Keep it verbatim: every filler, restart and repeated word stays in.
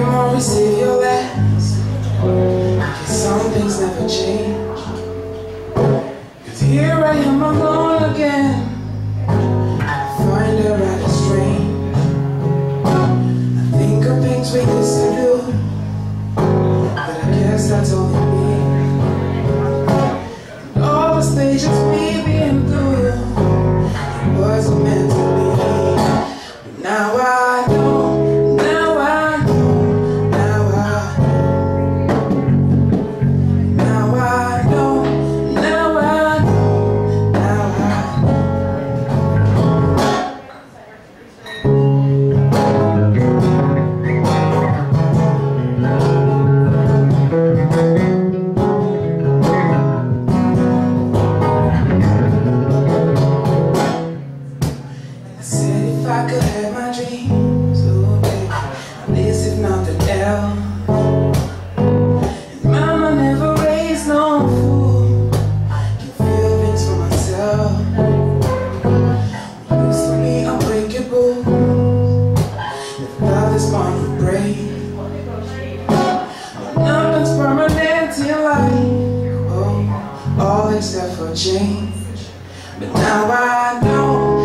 won't receive your last, because some things never change. Cause here I am alone again, I find it rather strange. I think of things we used to do, but I guess that's only me. And all the stages we've been through, it wasn't meant to be. But now I know. I could have my dreams, oh baby, at least if nothing else. And mama never raised no fool, can feel things for myself. We used to be unbreakable, if love is born to break. Nothing's permanent in life, oh, all except for change. But now I know.